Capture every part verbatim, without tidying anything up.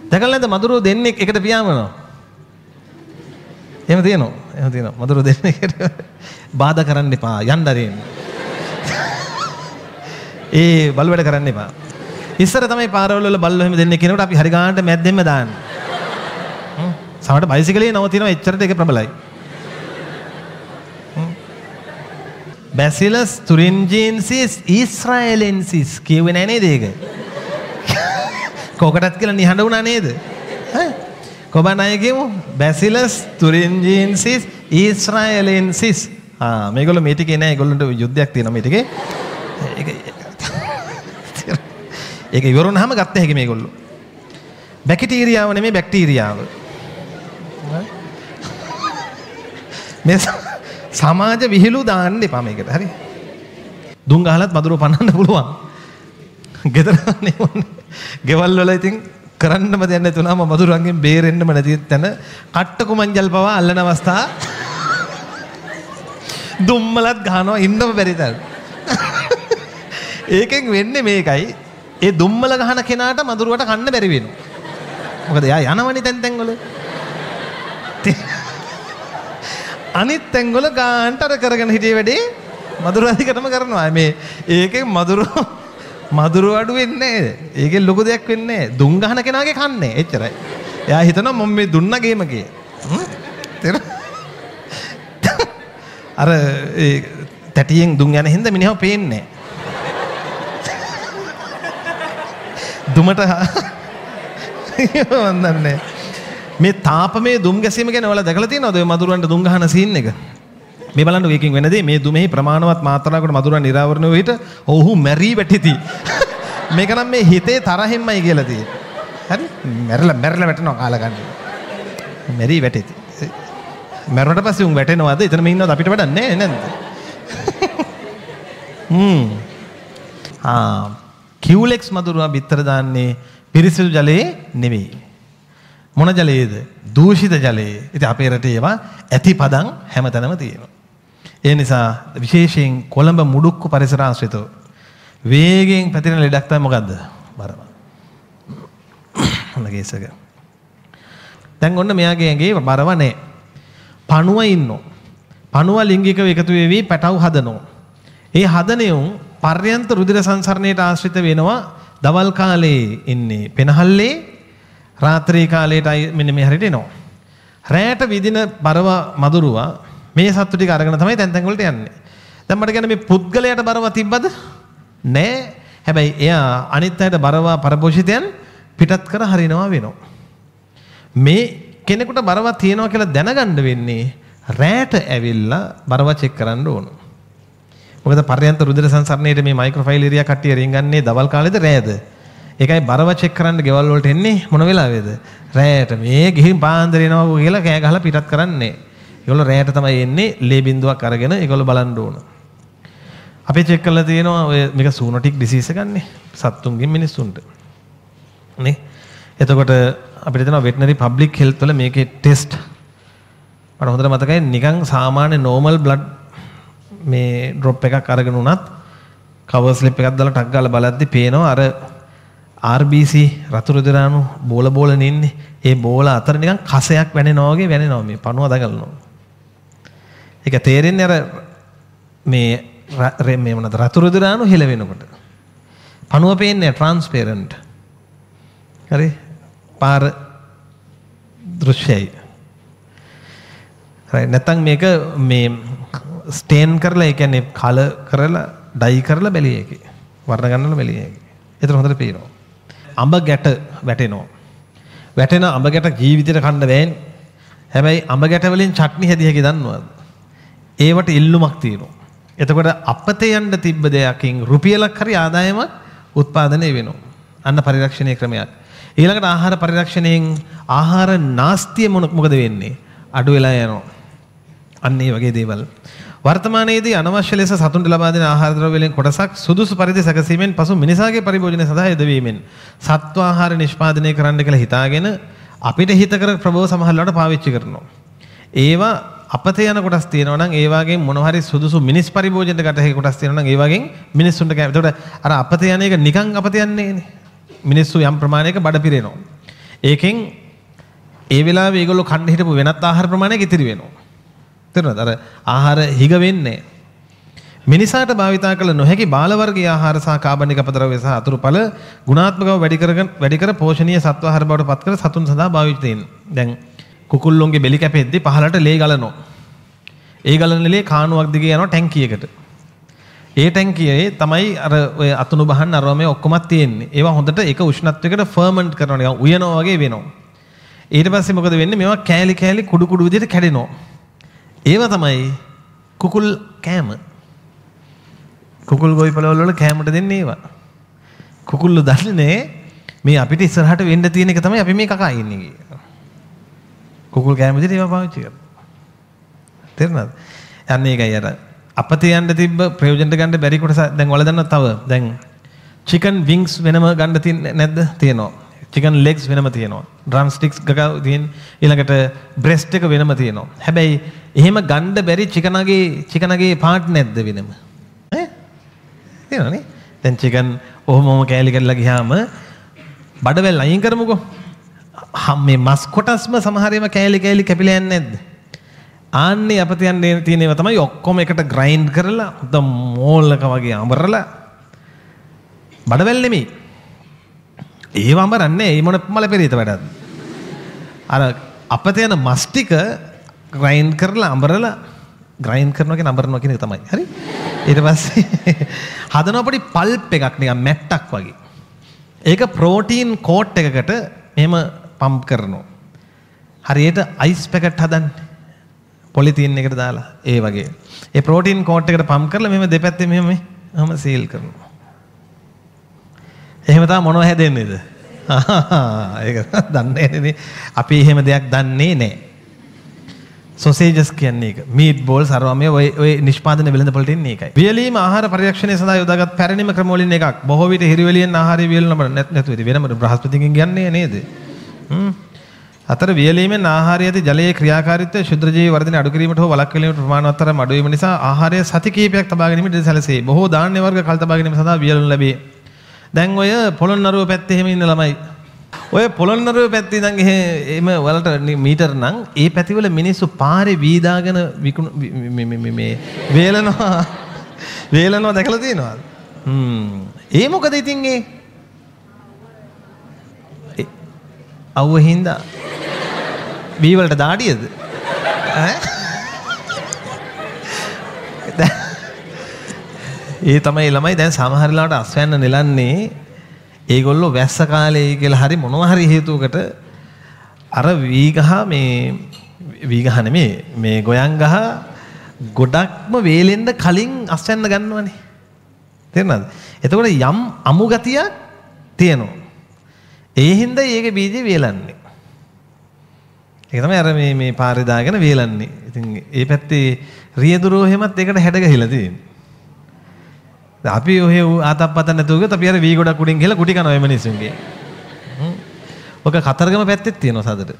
දැකලා නැද්ද මදුරුවෝ දෙන්නෙක් එකට පියාඹනවා? එහෙම තියෙනවා. එහෙම තියෙනවා. මදුරුවෝ දෙන්නෙක්ට බාධා කරන්න එපා. යන්න ආරෙන්න. ඒ බල් වැඩ කරන්න එපා. ඉස්සර තමයි පාරවල වල බල්ලෝ එහෙම දෙන්නෙක් කෙනෙකුට අපි හරි ගානට මැද්දෙන්ම දාන්න. හ්ම්. සමහරට බයිසිකලේ නවතිනවා එච්චරට ඒක ප්‍රබලයි. Bacillus thuringiensis israelensis කියුවේ නෑ නේද ඒක? කොකටත් කියලා නිහඬ වුණා නේද? ඈ කොබන් අය කියමු Bacillus thuringiensis israelensis. ආ මේගොල්ලෝ මේ ටිකේ නෑ ඒගොල්ලන්ට යුද්ධයක් තියෙනවා මේ ටිකේ. ඒක ඒක ඉවර වුණාම ගත්ත හැකි මේගොල්ලෝ. බැක්ටීරියාව නෙමෙයි බැක්ටීරියාව. මේ සමාජ විහිළු දාන්න එපා මේකට. හරි. දුම් ගහලත් මදුරුව පන්නන්න පුළුවන්. ගෙදර නෙවෙයි. ගෙවල් වල ඉතින් කරන්නම දෙයක් නැතුණාම මදුරුවන්ගෙන් බේරෙන්නම නැති තැන කට්ට කුමංජල් පවා අල්ලන අවස්ථා දුම්මලත් ගහනවා ඉන්නම බැරි තැන. ඒකෙන් වෙන්නේ මේකයි. ඒ දුම්මල ගහන කෙනාට මදුරුවට කන්න බැරි වෙනවා. මොකද එයා යනවනේ තැන් තැන් වල. අනිත් තැන් වල ගාන්ට අර කරගෙන හිටියේ වැඩේ මදුරු අධිකටම කරනවා. මේ ඒකෙන් මදුරු මදුරු අඩු වෙන්නේ නැහැ. ඒකෙන් ලොකු දෙයක් වෙන්නේ නැහැ. දුම් ගහන කෙනාගේ කන්නේ එච්චරයි. එයා හිතනවා මම මේ දුන්න ගේම කිය. අර ඒ තැටියෙන් දුම් යන හින්දා මිනිහව පේන්නේ නැහැ. දුමට වන්දන්නේ මේ තාපමේ දුම් ගැසීම ගැන ඔයාලා දැකලා තියෙනවද ඔය මදුරුවන්ට දුම් ගහන සීන් එක? මේ බලන්න ඒකෙන් වෙන දේ මේ දුමෙහි ප්‍රමාණවත් මාත්‍රාවකට මදුරුවන් නිරාවරණ වෙ විට ඔහු මැරී වැටිති. මේක නම් මේ හිතේ තරහින්මයි කියලා තියෙන්නේ. හරි? මැරලා මැරලා වැටෙනවා කාලා ගන්න. මැරී වැටිති. මැරුණට පස්සේ උන් වැටෙනවද? එතන මේ ඉන්නවද අපිට වැඩක් නැහැ නේද? හ්ම්. ආ කිව්ලෙක්ස් මදුරුවා බිත්තර දාන්නේ පිරිසිදු ජලයේ නෙවෙයි. මොන ජලයේද? දූෂිත ජලයේ. ඉතින් අපේ රටේ ඒවා ඇතිපදන් හැමතැනම තියෙනවා. ඒ නිසා විශේෂයෙන් කොළඹ මුඩුක්කු පරිසර ආශ්‍රිතව වේගයෙන් පැතිරෙන ලෙඩක් තමයි මොකද්ද? බරම. ඔන්නගේසක. දැන් ඔන්න මෙයාගේ ඇඟේ බරව නැහැ. පණුව ඉන්නෝ. පණුව ලිංගිකව එකතු වෙවි පැටව හදනවා. ඒ හදනෙවුන් පර්යන්ත රුධිර සංසරණයට ආශ්‍රිත වෙනවා. දවල් කාලේ ඉන්නේ පෙනහල්ලේ, රාත්‍රී කාලේටයි මෙන්න මේ හරියට එනවා. රැයට විදින බරව මදුරුවා මේ සත්තු ටික අරගෙන තමයි තැන් තැන් වලට යන්නේ. දැන් මට කියන්නේ මේ පුද්ගලයාට බරව තිබ්බද? නෑ. හැබැයි එයා අනිත් අයට බරව පරපෝෂිතයන් පිටත් කර හරිනවා වෙනවා. මේ කෙනෙකුට බරව තියෙනවා කියලා දැනගන්න වෙන්නේ රැයට ඇවිල්ලා බරව චෙක් කරන්න ඕන. මොකද පර්යන්ත රුධිර සංසරණයේ මේ මයික්‍රොෆයිල් ඒරියා කට්ටිය රින්ගන්නේ දවල් කාලේද රැයද? ඒකයි බරව චෙක් කරන්න ගෙවල් වලට එන්නේ මොන වෙලාවේද? රැයට. මේ ගිහින් පාන්දර එනවා කියලා කෑ ගහලා පිටත් කරන්නේ. ඒගොල්ලෝ රැයට තමයි එන්නේ ලේ බින්දුවක් අරගෙන ඒගොල්ලෝ බලන්න ඕන. අපි චෙක් කරලා තියෙනවා ඔය මේක සූනොටික් ඩිසීස් එකන්නේ සත්තුන්ගෙන් මිනිස්සුන්ට. නේ? එතකොට අපිට දෙනවා වෙටනරි පබ්ලික් හෙල්ත් වල මේකේ ටෙස්ට්. මට හොඳට මතකයි නිකන් සාමාන්‍ය නෝමල් බ්ලඩ් මේ ඩ්‍රොප් එකක් අරගෙන උනත් කවර් ස්ලිප් එකක් දාලා ටක් ගාලා බලද්දි පේනවා අර ආර් බී සී රතු රුධිරාණු බෝල බෝල නින්නේ. ඒ බෝල අතර නිකන් කසයක් වැනෙනවා වගේ වැනෙනවා මේ පණුව දඟලනවා. ඒක තේරෙන්නේ අර මේ මේ මොනවාද රතු රුධිරාණු හෙල වෙනකොට. පණුව පේන්නේ ට්‍රාන්ස්පරන්ට්. හරි? පාර දෘශ්‍යයි. හරි නැත්නම් මේක මේ ස්ටේන් කරලා ඒ කියන්නේ කලර් කරලා ඩයි කරලා බැලිය එකේ. වර්ණ ගන්නලා බැලිය එකේ. ඒතර හොඳට පේනවා. අඹ ගැට වැටෙනවා. වැටෙන අඹ ගැට ජීවිතේට කන්න බෑනේ. හැබැයි අඹ ගැට වලින් චට්නි හැදී හැකි දන්නවද? ඒවට ඉල්ලුමක් තියෙනවා. එතකොට අපතේ යන්න තිබ්බ දෙයකින් රුපියලක් හරි ආදායමක් උත්පාදනය වෙනවා. අන්න පරිරක්ෂණීය ක්‍රමයක්. ඊළඟට ආහාර පරිරක්ෂණයෙන් ආහාර නාස්තිය මොකද වෙන්නේ? අඩු වෙලා යනවා. අන්න ඒ වගේ දේවල්. වර්තමානයේදී අනවශ්‍ය ලෙස සතුන්ට ලබා දෙන ආහාර ද්‍රව්‍ය වලින් කොටසක් සුදුසු පරිදි සැකසීමෙන් පසු මිනිසාගේ පරිභෝජනය සඳහා යෙදවීමෙන් සත්ව ආහාර නිෂ්පාදනය කරන්න කියලා හිතාගෙන අපිට හිතකර ප්‍රබෝධ සමහරවල්ලාට පාවිච්චි කරනවා. ඒවා අපතේ යන කොටස් තියෙනවා නම් ඒ වගේ මොන හරි සුදුසු මිනිස් පරිභෝජනයට ගැටේ කොටස් තියෙනවා නම් ඒ වගේ මිනිස්සුන්ට කැම. ඒකට අර අපතේ යන එක නිකන් අපතේ යන්නේ නේ. මිනිස්සු යම් ප්‍රමාණයක බඩ පිරෙනවා. ඒකෙන් ඒ වෙලාවේ ඒගොල්ලෝ කන්න හිටපු වෙනත් ආහාර ප්‍රමාණයක් ඉතිරි වෙනවා. තේරුණාද? අර ආහාර හිග වෙන්නේ. මිනිසාට භාවිතා කළ නොහැකි බාල වර්ගීය ආහාර සහ කාබනික අපද්‍රව්‍ය සහ අතුරුඵල ගුණාත්මකව වැඩි කරගෙන වැඩි කර පෝෂණීය සත්ව ආහාර බවට පත් කර සතුන් සඳහා භාවිත වෙන. දැන් කුකුල්ලොන්ගේ බෙලි කැපෙද්දී පහළට ලේ ගලනවා. ඒ ගලන ලේ කාණුවක් දිගේ යනවා ටැංකියකට. ඒ ටැංකියේ තමයි අර ඔය අතුණු බහන් අරව මේ ඔක්කොමත් තියෙන්නේ. ඒවා හොඳට එක උෂ්ණත්වයකට ෆර්මන්ට් කරනවා නිකන් උයනවා වගේ වෙනවා. ඊට පස්සේ මොකද වෙන්නේ? මේවා කෑලි කෑලි කුඩු කුඩු විදිහට කැඩෙනවා. ඒවා තමයි කුකුල් කෑම. කුකුල් ගොවිපළවල වල කෑමට දෙන්නේ ඒවා. කුකුල්ලෝ දන්නේ මේ අපිට ඉස්සරහට වෙන්න තියෙන එක තමයි අපි මේ කකා ඉන්නේ කියලා. කුකුල් කෑම විදිහට ඒවා පාවිච්චි කරනවා. තේරුණාද? යන්නේ ඒකයි අර අපතේ යන්න තිබ්බ ප්‍රයෝජනට ගන්න බැරි කොටස දැන් ඔයාලා දන්නවා තව දැන් chicken wings වෙනම ගන්න තියෙන්නේ නැද්ද? තියෙනවා. chicken legs වෙනම තියෙනවා. drum sticks ගගා තියෙන ඊළඟට breast එක වෙනම තියෙනවා. හැබැයි එහෙම ගන්න බැරි chicken-ගේ chicken-ගේ part නැද්ද වෙනම? ඈ? තියෙනවනේ. දැන් chicken ඔහොමම කෑලි කරලා ගියාම බඩවැල් අයින් කරමුකෝ. මේ මස් කොටස්ම සමහර ඒවා කෑලි කෑලි කැපිලා යන්නේ නැද්ද? ආන්නේ අපත යන්නේ තියෙන ඒවා තමයි ඔක්කොම එකට ග්‍රයින්ඩ් කරලා උද මෝල්ලක වගේ අඹරලා බඩවැල් නෙමෙයි. ඒව අඹරන්නේ ඒ මොන මල පෙරිත වැඩක්ද? අර අපත යන මස් ටික ග්‍රයින්ඩ් කරලා අඹරලා ග්‍රයින්ඩ් කරනවා කියන අඹරනවා කියන එක තමයි. හරි? ඊට පස්සේ හදනවා පොඩි පල්ප් එකක් නිකන් මැට්ටක් වගේ. ඒක ප්‍රෝටීන් කෝට් එකකට මෙහෙම පම්ප් කරනවා. හරියට අයිස් පැකට් හදන්නේ. පොලිතීන් එකට දාලා ඒ වගේ. ඒ ප්‍රෝටීන් කෝට් එකට පම්ප් කරලා මෙහෙම දෙපැත්තේ මෙහෙම මෙහෙම සීල් කරනවා. එහෙම තමයි මොනව හැදෙන්නේද? ඒක දන්නේ නැනේ. අපි එහෙම දෙයක් දන්නේ නැහැ. සොසේජස් කියන්නේ ඒක. මීට් බෝල්ස් අරවම ඔය ඔය නිෂ්පාදන වෙළඳපොළට එන්නේ ඒකයි. වියලීම ආහාර පරිරක්ෂණය සඳහා යොදාගත් පැරණිම ක්‍රම වලින් එකක්. බොහෝ විට හිරිවැලියෙන් ආහාරය වියලන නැතුව ඉතින් වෙනම බ්‍රහස්පතිගෙන් කියන්නේ නේද? හ්ම්. අතර වියලීමෙන් ආහාරය ඇති ජලයේ ක්‍රියාකාරීත්වය ශුද්ධ ජීවි වර්ධනය අඩු කිරීමට හෝ වළක්වීමට ප්‍රමාණවත් තරම් අඩු වීම නිසා ආහාරය සති කිහිපයක් තබා ගැනීමට සැලසේ. බොහෝ ධාන්‍ය වර්ග කල් තබා ගැනීම සඳහා වියලුණු ලැබේ. දැන් ඔය පොළොන්නරුව පැත්තේ එහෙම ඉන්න ළමයි. ඔය පොළොන්නරුව පැත්තේ ඉඳන් එහෙම වලට මීටර නම් ඒ පැතිවල මිනිස්සු පාරේ වීදාගෙන විකුණු මේ මේ වේලනවා වේලනවා දැකලා තියෙනවද? හ්ම්. ඒ මොකද ඉතින් ඒ අවුව හින්දා වී වලට දාඩියද? ඈ? ඒ තමයි ළමයි දැන් සමහර ලාට අස්වැන්න නෙලන්නේ ඒගොල්ලෝ වැස්ස කාලේ කියලා හරි මොනවා හරි හේතුවකට අර වී ගහ මේ වී ගහ නෙමෙයි මේ ගොයන් ගහ ගොඩක්ම වේලෙන්න කලින් අස්වැන්න ගන්නවනේ. තේරුණාද? එතකොට යම් අමු ගතියක් තියෙනවා. ඒ හින්දා ඒකේ බීජේ වේලන්නේ. ඒක තමයි අර මේ මේ පාරේ දාගෙන වේලන්නේ. ඉතින් ඒ පැත්තේ රියදුරෝ එහෙමත් ඒකට හැඩ ගහලා තියෙන්නේ. අපි ඔහෙ ආතප්පත නැතුව ගියොත් අපි අර වී ගොඩක් උඩින් ගිහලා කුටි කනවා මේ මිනිස්සුන්ගේ. හ්ම්. ඔක කතරගම පැත්තෙත් තියෙනවා සදට.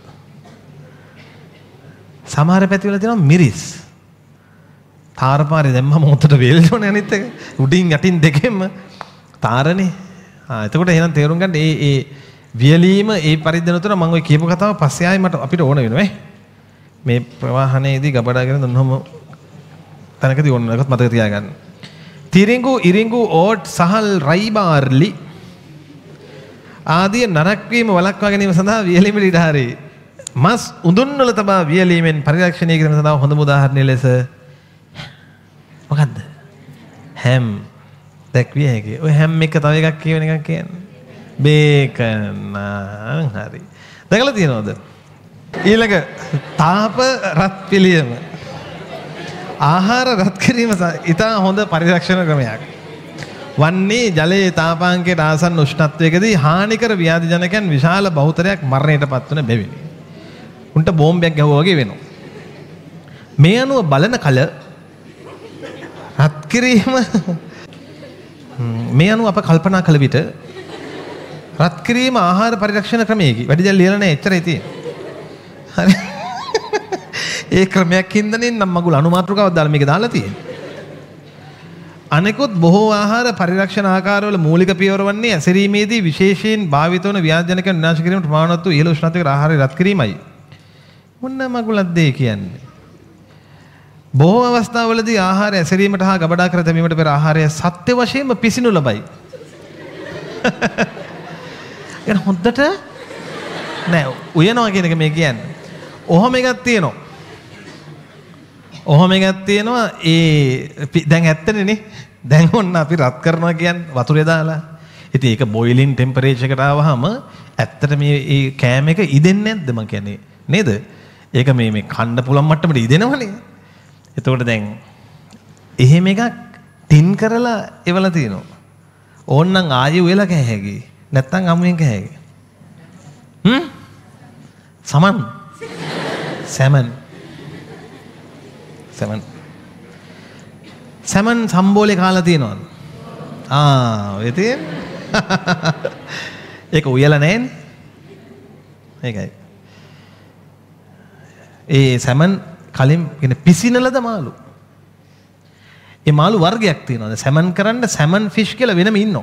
සමහර පැතිවල තියෙනවා මිරිස්. තාරපාරේ දැම්මම මොතට වේල්නෝනේ අනිත් එක. උඩින් යටින් දෙකෙන්ම තාරනේ. ආ එතකොට එහෙනම් තේරුම් ගන්න ඒ ඒ වියලීම ඒ පරිද්දනතර මම ඔය කියපු කතාව පස්සේ ආයෙ මට අපිට ඕන වෙනවා ඈ. මේ ප්‍රවාහනයේදී ගබඩාගෙන දුන්නොම තැනකදී ඕන එකත් මතක තියාගන්න. තිරිඟු ඉරිඟු ඕට් සහල් රයි බාර්ලි ආදී නරක වීම වළක්වා ගැනීම සඳහා වියලීමේ ඉඩ හරි. මස් උඳුන් වල තබා වියලීමෙන් පරිරක්ෂණය කිරීම සඳහා හොඳම උදාහරණය ලෙස මොකද්ද? හැම් දැක්විය හැකියි. ඔය හැම් එක තව එකක් කියවෙන එකක් කියන්නේ. බේකන් හරි. දැකලා තියෙනවද? ඊළඟ තාප රත් පිළියම. ආහාර රත් කිරීම ඉතා හොඳ පරිරක්ෂණ ක්‍රමයක්. වන්නේ ජලයේ තාපාංකයට ආසන්න උෂ්ණත්වයකදී හානිකර ව්‍යාධි ජනකයන් විශාල බහුතරයක් මරණයට පත්වන බැවිනි. උන්ට බෝම්බයක් ගැහුවා වගේ වෙනවා. මේ අනුව බලන කල රත් කිරීම මේ අනුව අප කල්පනා කළ විට රත් කිරීම ආහාර පරිරක්ෂණ ක්‍රමයකි. වැඩි දැන් ලියලා නැහැ එච්චරයි තියෙන්නේ. හරි. ඒ ක්‍රමයක් හින්දානේ නම් මගුල අනුමාත්‍රකාවක් දාලා මේක දාලා තියෙන්නේ. අනෙකුත් බොහෝ ආහාර පරිරක්ෂණ ආකාරවල මූලික පියවර වන්නේ ඇසිරීමේදී විශේෂයෙන් භාවිත වන ව්‍යාජනකයන් විනාශ කිරීමට ප්‍රමාණවත් වූ ඉහළ උෂ්ණත්වයක ආහාරය රත් කිරීමයි. මොන මගුලක්ද ඒ කියන්නේ? බොහෝ අවස්ථාවලදී ආහාර ඇසිරීමට හා ගබඩා කර තැබීමට පෙර ආහාරය සත්‍ය වශයෙන්ම පිසිනු ලබයි. එන හොද්දට නෑ උයනවා කියන එක මේ කියන්නේ. ඔහොම එකක් තියෙනවා. ඔහොම එකක් තියෙනවා ඒ දැන් ඇත්තනේ දැන් ඔන්න අපි රත් කරනවා කියන්නේ වතුරේ දාලා. ඉතින් ඒක බොයිලින් ටෙම්පරේචර් එකට ආවහම ඇත්තට මේ ඒ කෑම එක ඉදෙන්නේ නැද්ද මං කියන්නේ නේද? ඒක මේ මේ කන්න පුළුවන් මට්ටමට ඉදෙනවනේ. එතකොට දැන් එහෙම එකක් ටින් කරලා එවලා තියෙනවා. ඕන්නම් ආයෙ උයලා කෑ හැකි. නැත්තම් අමුයෙන් කෑ හැකි. හ්ම්? සමන්. සැමන්. සැමන්. සැමන් සම්බෝලේ කාලා තියෙනවද? ආ ඔය තියෙන. ඒක උයලා නැහැනේ. ඒකයි. ඒ සැමන් කලින් කියන පිසිනලද මාළු. ඒ මාළු වර්ගයක් තියෙනවා. සැමන් කරන්න සැමන් ෆිෂ් කියලා වෙනම ඉන්නවා.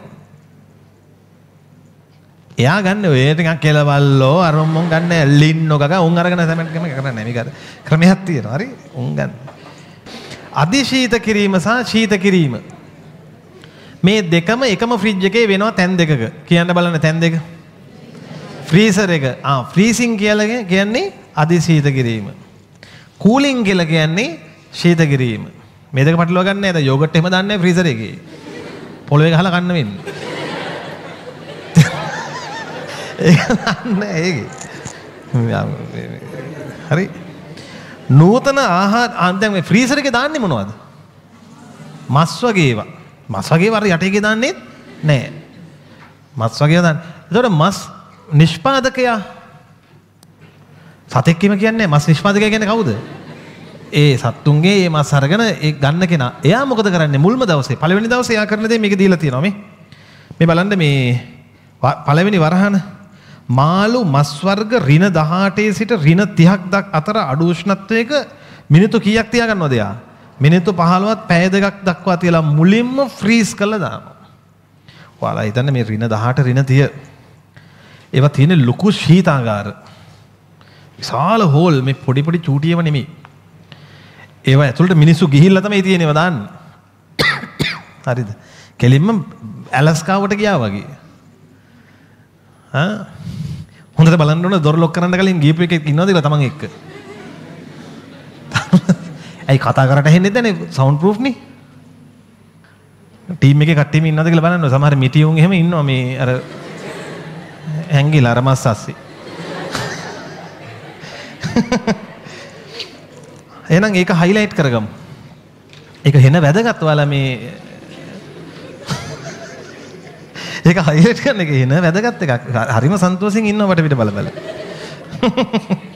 එයා ගන්න ඔය ටිකක් කෙලවල්ලෝ අර මොන් ගන්න ලින්නෝ ගග උන් අරගෙන සැමන් කම කරන්නේ මේක ක්‍රමයක් තියෙනවා. හරි උන් ගන්න. අධිශීත කිරීම සහ ශීත කිරීම මේ දෙකම එකම ෆ්‍රිජ් එකේ වෙනවා තැන් දෙකක. කියන්න බලන්න තැන් දෙක. ෆ්‍රීසර් එක ආ ෆ්‍රීසිං කියලා කියන්නේ අධිශීත කිරීම. කූලින් කියලා කියන්නේ ශීත කිරීම. මේ දෙක පටලවා ගන්න නෑ. දැන් යෝගට් එහෙම දාන්නේ ෆ්‍රීසර් එකේ. පොළවේ ගහලා කන්න වෙන්නේ. ඒක නෑ ඒකේ. හරි. නූතන ආහාර දැන් මේ ෆ්‍රීසර් එකේ දාන්නේ මොනවද? මස් වගේ ඒවා. මස් වගේ වර යට එකේ දාන්නේ නෑ. මස් වගේ දාන්නේ. ඒතකොට මස් නිෂ්පාදකයා සතෙක් කිම කියන්නේ මස් නිෂ්පාදකයා කියන්නේ කවුද? ඒ සත්තුන්ගේ මේ මස් අරගෙන ඒ ගන්න කෙනා. එයා මොකද කරන්නේ මුල්ම දවසේ පළවෙනි දවසේ එයා කරන දේ මේක දීලා තියෙනවා මේ. මේ බලන්න මේ පළවෙනි වරහන මාළු මස් වර්ග ඍණ දහඅටේ සිට ඍණ තිහක් දක් අතර අඩු උෂ්ණත්වයක මිනිත්තු කීයක් තියා ගන්නවද එයා? මිනිත්තු පහළොවත් පැය දෙකක් දක්වා තියලා මුලින්ම ෆ්‍රීස් කරලා දානවා. ඔයාලා හිතන්න මේ ඍණ දහඅට ඍණ තිහ ඒවා තියෙන ලොකු ශීතාගාර. විශාල හෝල් මේ පොඩි පොඩි චූටියම නෙමෙයි. ඒවා ඇතුළට මිනිස්සු ගිහිල්ලා තමයි තියෙනේවා දාන්නේ. හරිද? කෙලින්ම ඇලස්කාවට ගියා වගේ. ආ හොඳට බලන්න ඕන දොර ලොක් කරන්න කලින් ගියපු එකෙක් ඉන්නවද කියලා තමන් එක්ක. ඇයි කතා කරට ඇහෙන්නේ නැද්ද නේ සවුන්ඩ් ප්‍රූෆ් නේ. ටීම් එකේ කට්ටියම ඉන්නවද කියලා බලන්න. සමහර මිටියුන් එහෙම ඉන්නවා මේ අර ඇංගිලා අර මස් අස්සේ. එහෙනම් ඒක හයිලයිට් කරගමු. ඒක හෙන වැදගත් ඔයාලා මේ ඒක හයිලයිට් කරන එක හෙන වැදගත් එකක්. හරිම සන්තෝෂෙන් ඉන්නවා වටපිට බල බල.